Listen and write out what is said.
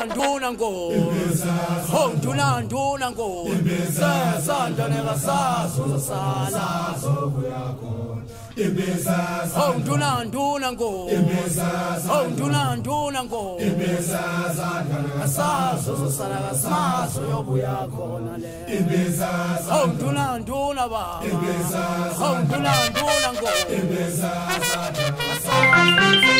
nduna ngo ho nduna ngo sasanda nekasazo sala ho nduna ngo ho nduna ngo asazo sala kasazo yobuya khona le ho nduna baba ho nduna ngo